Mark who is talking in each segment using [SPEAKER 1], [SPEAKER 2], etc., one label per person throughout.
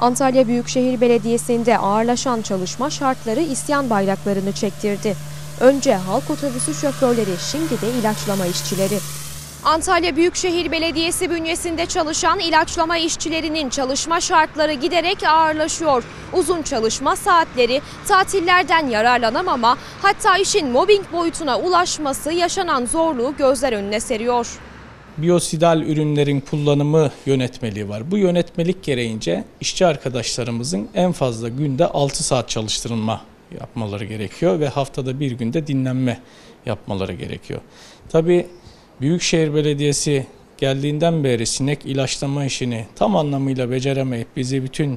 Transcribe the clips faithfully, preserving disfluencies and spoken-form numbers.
[SPEAKER 1] Antalya Büyükşehir Belediyesi'nde ağırlaşan çalışma şartları isyan bayraklarını çektirdi. Önce halk otobüsü şoförleri, şimdi de ilaçlama işçileri. Antalya Büyükşehir Belediyesi bünyesinde çalışan ilaçlama işçilerinin çalışma şartları giderek ağırlaşıyor. Uzun çalışma saatleri, tatillerden yararlanamama, hatta işin mobbing boyutuna ulaşması yaşanan zorluğu gözler önüne seriyor.
[SPEAKER 2] Biyosidal ürünlerin kullanımı yönetmeliği var. Bu yönetmelik gereğince işçi arkadaşlarımızın en fazla günde altı saat çalıştırılma yapmaları gerekiyor ve haftada bir günde dinlenme yapmaları gerekiyor. Tabii Büyükşehir Belediyesi geldiğinden beri sinek ilaçlama işini tam anlamıyla beceremeyip bizi bütün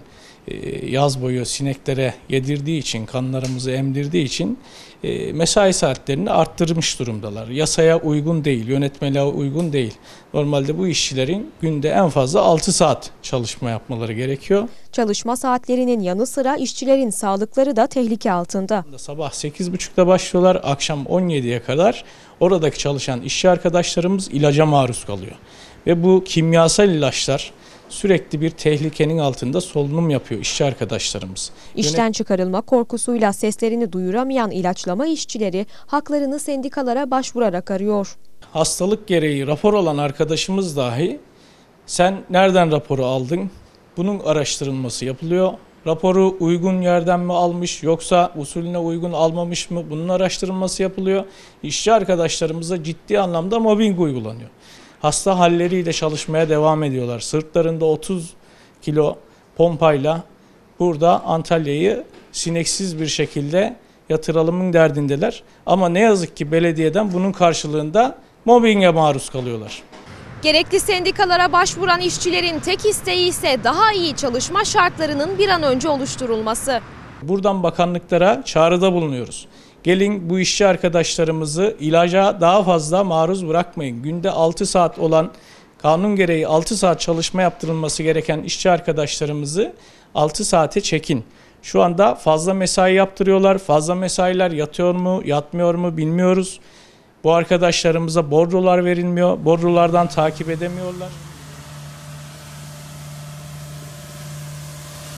[SPEAKER 2] yaz boyu sineklere yedirdiği için, kanlarımızı emdirdiği için mesai saatlerini arttırmış durumdalar. Yasaya uygun değil, yönetmeliğe uygun değil. Normalde bu işçilerin günde en fazla altı saat çalışma yapmaları gerekiyor.
[SPEAKER 1] Çalışma saatlerinin yanı sıra işçilerin sağlıkları da tehlike altında.
[SPEAKER 2] Sabah sekiz buçukta başlıyorlar, akşam on yediye kadar oradaki çalışan işçi arkadaşlarımız ilaca maruz kalıyor. Ve bu kimyasal ilaçlar sürekli bir tehlikenin altında solunum yapıyor işçi arkadaşlarımız.
[SPEAKER 1] İşten çıkarılma korkusuyla seslerini duyuramayan ilaçlama işçileri haklarını sendikalara başvurarak arıyor.
[SPEAKER 2] Hastalık gereği rapor alan arkadaşımız dahi sen nereden raporu aldın? Bunun araştırılması yapılıyor. Raporu uygun yerden mi almış yoksa usulüne uygun almamış mı? Bunun araştırılması yapılıyor. İşçi arkadaşlarımıza ciddi anlamda mobbing uygulanıyor. Hasta halleriyle çalışmaya devam ediyorlar. Sırtlarında otuz kilo pompayla burada Antalya'yı sineksiz bir şekilde yatıralımın derdindeler. Ama ne yazık ki belediyeden bunun karşılığında mobbinge maruz kalıyorlar.
[SPEAKER 1] Gerekli sendikalara başvuran işçilerin tek isteği ise daha iyi çalışma şartlarının bir an önce oluşturulması.
[SPEAKER 2] Buradan bakanlıklara çağrıda bulunuyoruz. Gelin bu işçi arkadaşlarımızı ilaca daha fazla maruz bırakmayın. Günde altı saat olan, kanun gereği altı saat çalışma yaptırılması gereken işçi arkadaşlarımızı altı saate çekin. Şu anda fazla mesai yaptırıyorlar. Fazla mesailer yatıyor mu, yatmıyor mu bilmiyoruz. Bu arkadaşlarımıza bordrolar verilmiyor. Bordrolardan takip edemiyorlar.